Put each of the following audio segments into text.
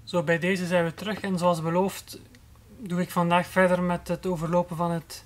Zo, bij deze zijn we terug en zoals beloofd doe ik vandaag verder met het overlopen van het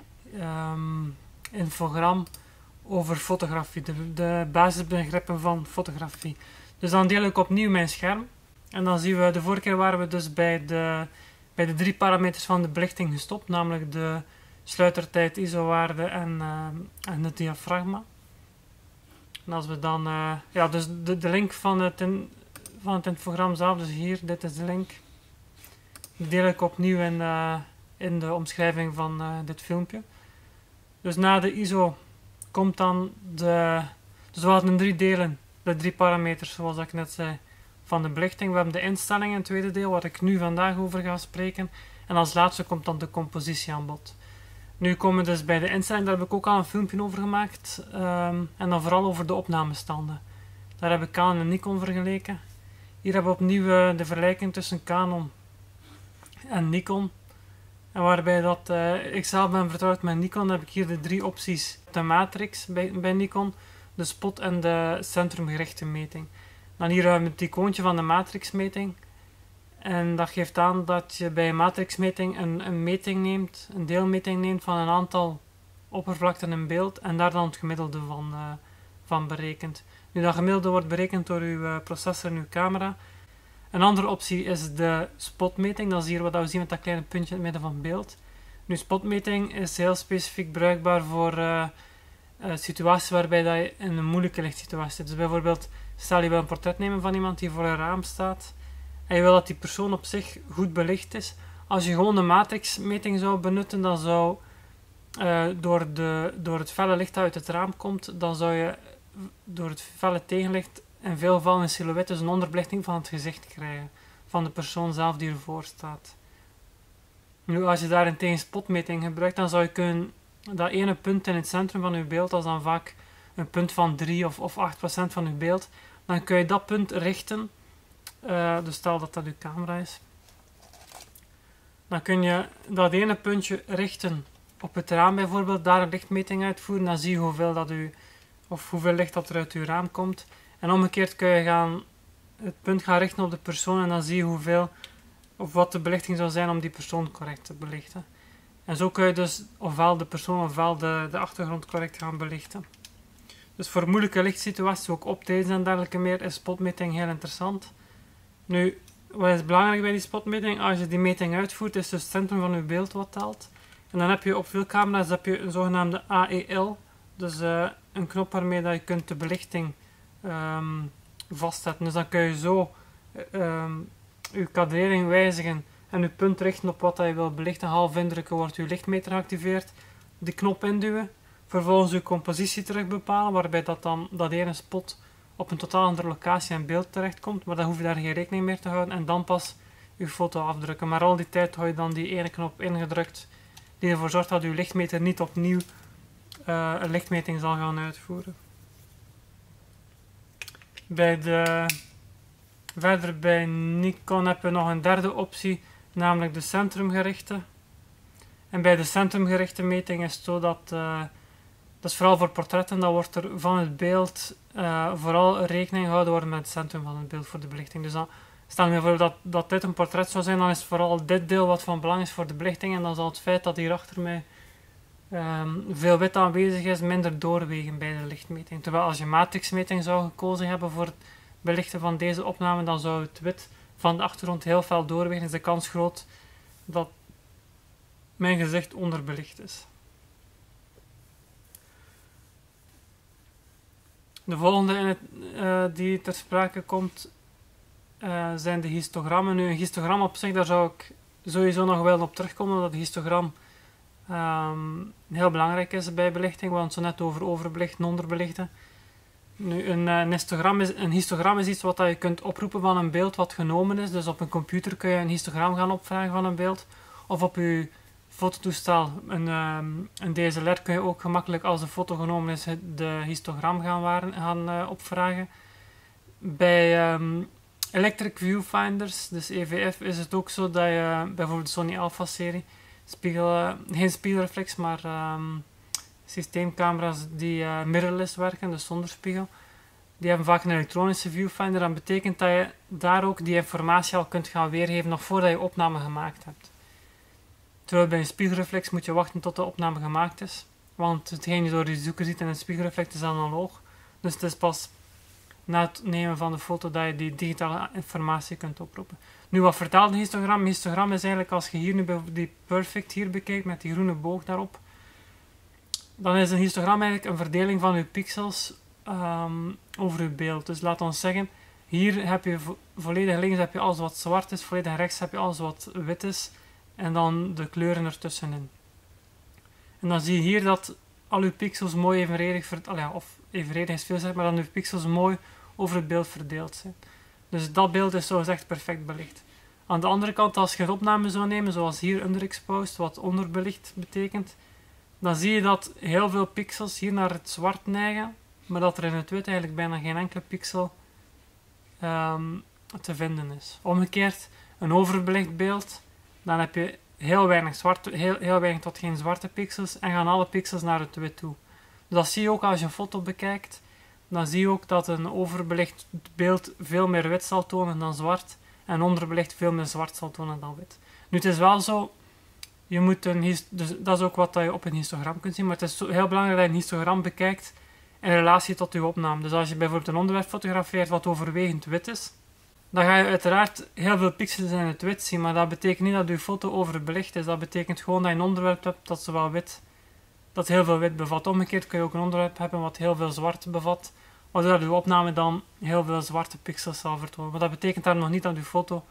infogram over fotografie, de basisbegrippen van fotografie. Dus dan deel ik opnieuw mijn scherm en dan zien we, de vorige keer waren we dus bij de 3 parameters van de belichting gestopt, namelijk de sluitertijd, ISO-waarde en het diafragma. En als we dan, dus de link van het infogram zelf, dus hier, dit is de link. Die deel ik opnieuw in de omschrijving van dit filmpje. Dus na de ISO komt dan dus we hadden 3 delen, de 3 parameters zoals ik net zei, van de belichting. We hebben de instellingen in het tweede deel, waar ik nu vandaag over ga spreken. En als laatste komt dan de compositie aan bod. Nu komen we dus bij de instelling, daar heb ik ook al een filmpje over gemaakt. En dan vooral over de opnamestanden. Daar heb ik Canon en Nikon vergeleken. Hier hebben we opnieuw de vergelijking tussen Canon en Nikon. En waarbij dat ik zelf ben vertrouwd met Nikon, heb ik hier de 3 opties. De matrix bij Nikon, de spot en de centrumgerichte meting. Dan hier hebben we het icoontje van de matrixmeting. En dat geeft aan dat je bij een matrixmeting een meting neemt, een deelmeting neemt van een aantal oppervlakten in beeld en daar dan het gemiddelde van berekent. Nu, dat gemiddelde wordt berekend door uw processor en uw camera. Een andere optie is de spotmeting. Dat is hier wat we zien met dat kleine puntje in het midden van het beeld. Nu, spotmeting is heel specifiek bruikbaar voor situaties waarbij dat je in een moeilijke lichtsituatie zit. Dus bijvoorbeeld, stel je wil een portret nemen van iemand die voor een raam staat en je wil dat die persoon op zich goed belicht is. Als je gewoon de matrixmeting zou benutten, dan zou door het felle licht dat uit het raam komt, dan zou je door het felle tegenlicht in veel gevallen een silhouet, dus een onderbelichting van het gezicht krijgen van de persoon zelf die ervoor staat. Nu, als je daarentegen spotmeting gebruikt, dan zou je kunnen dat ene punt in het centrum van je beeld, dat is dan vaak een punt van 3 of 8% van je beeld, dan kun je dat punt richten. Dus stel dat dat uw camera is. Dan kun je dat ene puntje richten op het raam bijvoorbeeld, daar een lichtmeting uitvoeren, dan zie je hoeveel licht dat er uit uw raam komt. En omgekeerd kun je het punt gaan richten op de persoon en dan zie je hoeveel of wat de belichting zou zijn om die persoon correct te belichten. En zo kun je dus ofwel de persoon ofwel de achtergrond correct gaan belichten. Dus voor moeilijke lichtsituaties, ook optredens en dergelijke meer, is spotmeting heel interessant. Nu, wat is belangrijk bij die spotmeting? Als je die meting uitvoert, is dus het centrum van je beeld wat telt. En dan heb je op veel camera's een zogenaamde AEL. Dus een knop waarmee dat je kunt de belichting vastzetten. Dus dan kun je zo je kadrering wijzigen en je punt richten op wat je wil belichten. Half indrukken wordt je lichtmeter geactiveerd. Die knop induwen. Vervolgens je compositie terug bepalen, waarbij dat ene spot op een totaal andere locatie en beeld terechtkomt. Maar dan hoef je daar geen rekening mee te houden en dan pas je foto afdrukken. Maar al die tijd hou je dan die ene knop ingedrukt die ervoor zorgt dat je lichtmeter niet opnieuw een lichtmeting zal gaan uitvoeren. Verder bij Nikon hebben we nog een derde optie, namelijk de centrumgerichte. En bij de centrumgerichte meting is het zo dat is vooral voor portretten, dat wordt er van het beeld vooral rekening gehouden worden met het centrum van het beeld voor de belichting. Dus dan, stel je voor dat dit een portret zou zijn, dan is vooral dit deel wat van belang is voor de belichting en dan zal het feit dat hier achter mij veel wit aanwezig is, minder doorwegen bij de lichtmeting. Terwijl als je matrixmeting zou gekozen hebben voor het belichten van deze opname, dan zou het wit van de achtergrond heel fel doorwegen. Is de kans groot dat mijn gezicht onderbelicht is. De volgende die ter sprake komt zijn de histogrammen. Nu, een histogram op zich, daar zou ik sowieso nog wel op terugkomen, omdat het histogram heel belangrijk is bij belichting. We hadden het zo net over overbelichten, onderbelichten. Nu, een histogram is iets wat je kunt oproepen van een beeld wat genomen is. Dus op een computer kun je een histogram gaan opvragen van een beeld. Of op je fototoestel, een DSLR, kun je ook gemakkelijk, als de foto genomen is, de histogram gaan opvragen. Bij Electric Viewfinders, dus EVF, is het ook zo dat je bijvoorbeeld de Sony Alpha-serie, geen spiegelreflex, maar systeemcamera's die mirrorless werken, dus zonder spiegel. die hebben vaak een elektronische viewfinder. Dat betekent dat je daar ook die informatie al kunt gaan weergeven nog voordat je opname gemaakt hebt. Terwijl bij een spiegelreflex moet je wachten tot de opname gemaakt is. Want hetgeen je door je zoeker ziet in een spiegelreflex is analoog. Dus het is pas na het nemen van de foto dat je die digitale informatie kunt oproepen. Nu, wat vertaalt een histogram? Een histogram is eigenlijk, als je hier nu die perfect hier bekijkt met die groene boog daarop, dan is een histogram eigenlijk een verdeling van je pixels over je beeld. Dus laat ons zeggen, hier heb je volledig links heb je alles wat zwart is, volledig rechts heb je alles wat wit is en dan de kleuren ertussenin. En dan zie je hier dat al uw pixels mooi evenredig, of evenredig is veel zeg, maar dan uw pixels mooi over het beeld verdeeld zijn. Dus dat beeld is zogezegd perfect belicht. Aan de andere kant, als je een opname zou nemen, zoals hier underexposed, wat onderbelicht betekent, dan zie je dat heel veel pixels hier naar het zwart neigen, maar dat er in het wit eigenlijk bijna geen enkele pixel te vinden is. Omgekeerd, een overbelicht beeld, dan heb je heel weinig tot geen zwarte pixels en gaan alle pixels naar het wit toe. Dus dat zie je ook als je een foto bekijkt. Dan zie je ook dat een overbelicht beeld veel meer wit zal tonen dan zwart. En een onderbelicht veel meer zwart zal tonen dan wit. Nu, het is wel zo, je moet dus dat is ook wat je op een histogram kunt zien. Maar het is heel belangrijk dat je een histogram bekijkt in relatie tot je opname. Dus als je bijvoorbeeld een onderwerp fotografeert wat overwegend wit is, dan ga je uiteraard heel veel pixels in het wit zien. Maar dat betekent niet dat je foto overbelicht is. Dat betekent gewoon dat je een onderwerp hebt dat zowel wit, dat heel veel wit bevat. Omgekeerd kun je ook een onderwerp hebben wat heel veel zwart bevat, waardoor je opname dan heel veel zwarte pixels zal vertonen. Maar dat betekent daar nog niet dat je foto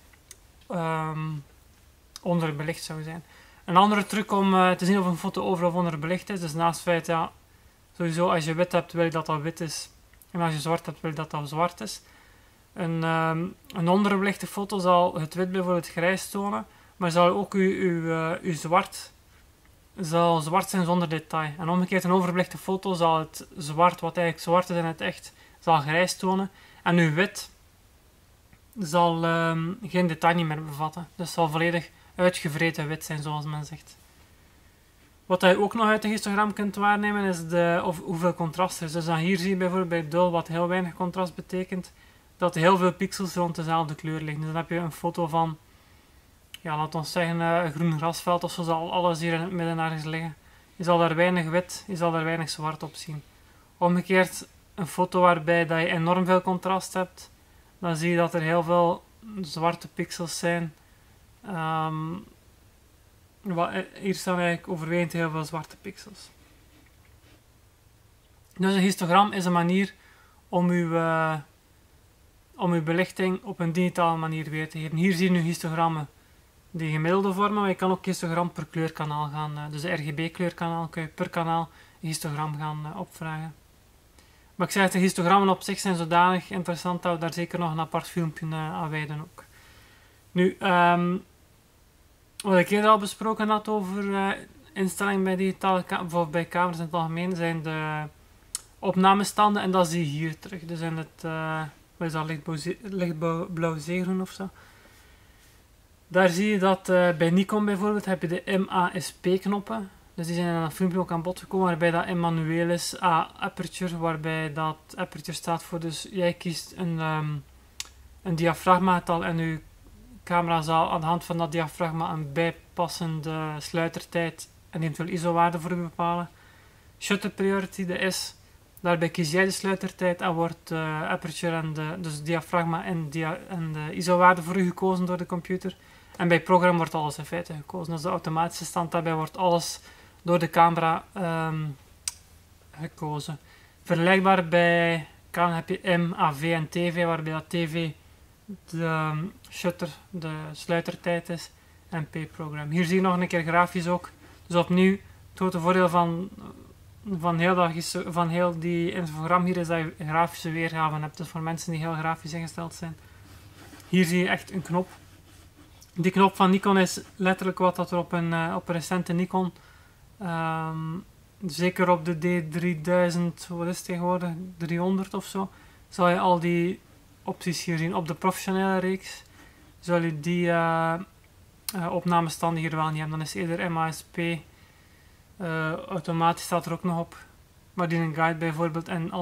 onderbelicht zou zijn. Een andere truc om te zien of een foto over of onderbelicht is, dus naast het feit, ja, sowieso als je wit hebt wil je dat dat wit is, en als je zwart hebt wil je dat dat zwart is. Een onderbelichte foto zal het wit bijvoorbeeld grijs tonen, maar zal ook uw zwart zal zwart zijn zonder detail. En omgekeerd, een overbelichte foto zal het zwart, wat eigenlijk zwart is in het echt, zal grijs tonen. En uw wit zal geen detail niet meer bevatten. Dus zal volledig uitgevreten wit zijn, zoals men zegt. Wat je ook nog uit een histogram kunt waarnemen is hoeveel contrast er is. Dus dan hier zie je bijvoorbeeld bij dull, wat heel weinig contrast betekent, dat heel veel pixels rond dezelfde kleur liggen. Dus dan heb je een foto van, ja, laat ons zeggen, een groen grasveld of zo, zal alles hier in het midden ergens liggen. Je zal daar weinig wit, je zal daar weinig zwart op zien. Omgekeerd, een foto waarbij dat je enorm veel contrast hebt, dan zie je dat er heel veel zwarte pixels zijn. Hier staan eigenlijk overwegend heel veel zwarte pixels. Dus een histogram is een manier om uw belichting op een digitale manier weer te geven. Hier zie je nu histogrammen die gemiddelde vormen, maar je kan ook histogram per kleurkanaal gaan. Dus de RGB kleurkanaal kun je per kanaal een histogram gaan opvragen. Maar ik zeg het, de histogrammen op zich zijn zodanig interessant dat we daar zeker nog een apart filmpje aan wijden ook. Nu, wat ik eerder al besproken had over instellingen bij digitale of bij camera's in het algemeen, zijn de opnamestanden en dat zie je hier terug. Dus in het, wat is dat, lichtblauw zeegroen of zo. Daar zie je dat bij Nikon bijvoorbeeld heb je de MASP-knoppen. Dus die zijn in een filmpje ook aan bod gekomen, waarbij dat manueel is aperture, waarbij dat aperture staat voor, dus jij kiest een diafragmagetal en je camera zal aan de hand van dat diafragma een bijpassende sluitertijd en eventueel ISO-waarde voor je bepalen. Shutter priority, de S, daarbij kies jij de sluitertijd en wordt aperture dus diafragma en de ISO-waarde voor u gekozen door de computer. En bij program wordt alles in feite gekozen. Dus de automatische stand daarbij wordt alles door de camera gekozen. Vergelijkbaar bij Canon heb je M, AV en TV, waarbij dat TV de shutter, de sluitertijd is, en P-program. Hier zie je nog een keer grafisch ook. Dus opnieuw, het grote voordeel van heel die infogram hier is dat je grafische weergaven hebt. Dus voor mensen die heel grafisch ingesteld zijn. Hier zie je echt een knop. Die knop van Nikon is letterlijk wat dat er op een recente Nikon, zeker op de D3000, wat is het tegenwoordig, 300 of zo, zal je al die opties hier zien. Op de professionele reeks zal je die opnamestanden hier wel niet hebben. Dan is eerder MASP, automatisch staat er ook nog op, maar die een guide bijvoorbeeld en al die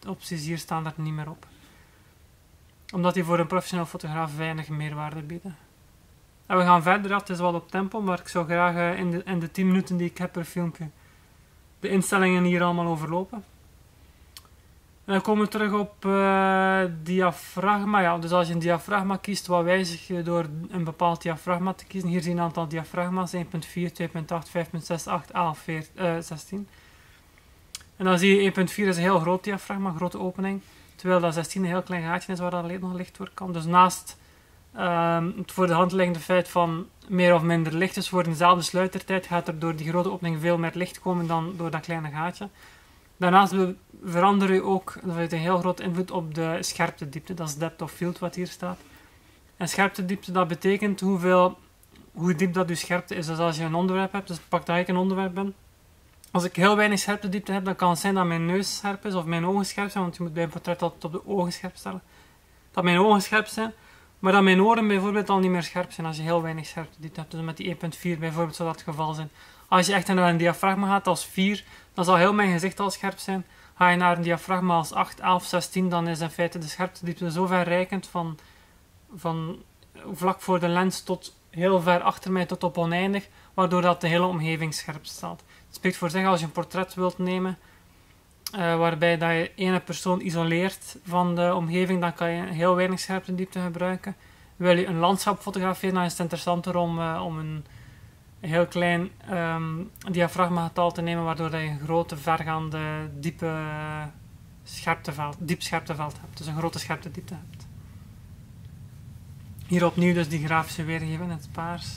opties hier staan er niet meer op. Omdat die voor een professioneel fotograaf weinig meerwaarde bieden. En we gaan verder, het is wel op tempo, maar ik zou graag in de 10 minuten die ik heb per filmpje de instellingen hier allemaal overlopen. En dan komen we terug op diafragma. Ja, dus als je een diafragma kiest, wat wijzig je door een bepaald diafragma te kiezen. Hier zie je een aantal diafragma's, 1.4, 2.8, 5.6, 8, 11, 16. En dan zie je 1.4 is een heel groot diafragma, een grote opening. Terwijl dat 16 een heel klein gaatje is waar dat nog licht door kan. Dus naast het voor de hand liggende feit van meer of minder licht is voor dezelfde sluitertijd, gaat er door die grote opening veel meer licht komen dan door dat kleine gaatje. Daarnaast verandert je ook, dat heeft een heel groot invloed op de scherptediepte. Dat is depth of field wat hier staat. En scherptediepte, dat betekent hoe diep dat je scherpte is. Dus als je een onderwerp hebt, dus pak dat ik een onderwerp ben. Als ik heel weinig scherptediepte heb, dan kan het zijn dat mijn neus scherp is of mijn ogen scherp zijn, want je moet bij een portret altijd op de ogen scherp stellen. Dat mijn ogen scherp zijn, maar dat mijn oren bijvoorbeeld al niet meer scherp zijn als je heel weinig scherptediepte hebt. Dus met die 1.4 bijvoorbeeld zou dat het geval zijn. Als je echt naar een diafragma gaat als 4, dan zal heel mijn gezicht al scherp zijn. Ga je naar een diafragma als 8, 11, 16, dan is in feite de scherptediepte zo verrijkend van vlak voor de lens tot heel ver achter mij tot op oneindig, waardoor dat de hele omgeving scherp staat. Het spreekt voor zich als je een portret wilt nemen, waarbij dat je ene persoon isoleert van de omgeving, dan kan je heel weinig scherptediepte gebruiken. Wil je een landschap fotograferen, dan is het interessanter om een heel klein diafragmagetal te nemen, waardoor je een grote, vergaande, diep scherpteveld hebt. Dus een grote scherptediepte hebt. Hier opnieuw dus die grafische weergeving in het paars.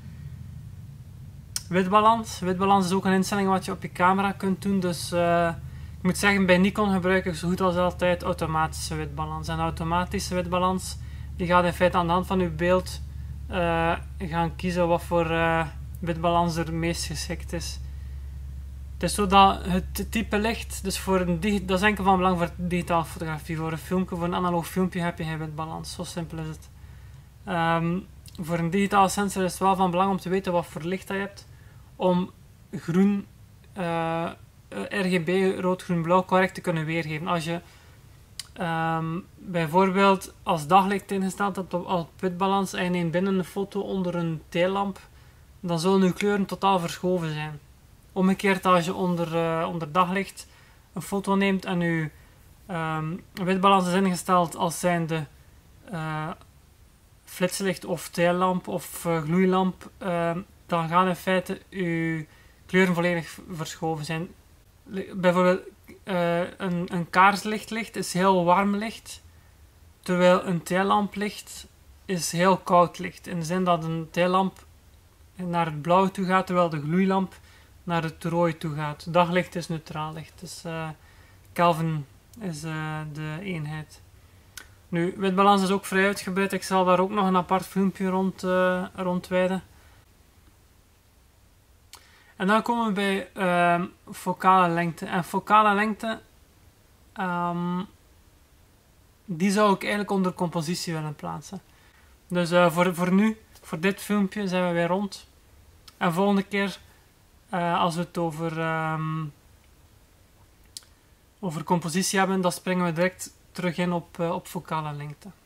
Witbalans. Witbalans is ook een instelling wat je op je camera kunt doen. Dus ik moet zeggen, bij Nikon gebruik ik zo goed als altijd automatische witbalans. En automatische witbalans die gaat in feite aan de hand van uw beeld gaan kiezen wat voor witbalans er meest geschikt is. Het is zo dat het type licht, dus dat is enkel van belang voor digitale fotografie. Voor een filmpje, voor een analoog filmpje heb je geen witbalans. Zo simpel is het. Voor een digitale sensor is het wel van belang om te weten wat voor licht dat je hebt, om groen, RGB, rood, groen, blauw correct te kunnen weergeven. Als je bijvoorbeeld als daglicht ingesteld hebt op witbalans en je neemt binnen een foto onder een theelamp, dan zullen uw kleuren totaal verschoven zijn. Omgekeerd, als je onder daglicht een foto neemt en uw witbalans is ingesteld als zijnde flitslicht of theelamp of gloeilamp, dan gaan in feite uw kleuren volledig verschoven zijn. Bijvoorbeeld een kaarslicht is heel warm licht, terwijl een theelamplicht is heel koud licht. In de zin dat een theelamp naar het blauw toe gaat, terwijl de gloeilamp naar het rooi toe gaat. Daglicht is neutraal licht, dus Kelvin is de eenheid. Nu, witbalans is ook vrij uitgebreid. Ik zal daar ook nog een apart filmpje rond wijden. En dan komen we bij focale lengte. En focale lengte, die zou ik eigenlijk onder compositie willen plaatsen. Dus voor nu, voor dit filmpje, zijn we weer rond. En volgende keer, als we het over compositie hebben, dan springen we direct terug in op focale lengte.